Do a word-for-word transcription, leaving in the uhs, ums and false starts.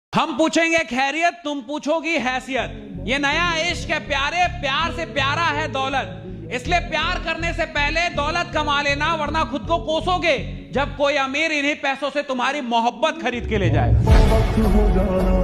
हम पूछेंगे खैरियत, तुम पूछोगी हैसियत। ये नया इश्क है प्यारे, प्यार से प्यारा है दौलत। इसलिए प्यार करने से पहले दौलत कमा लेना, वरना खुद को कोसोगे जब कोई अमीर इन्हीं पैसों से तुम्हारी मोहब्बत खरीद के ले जाएगा।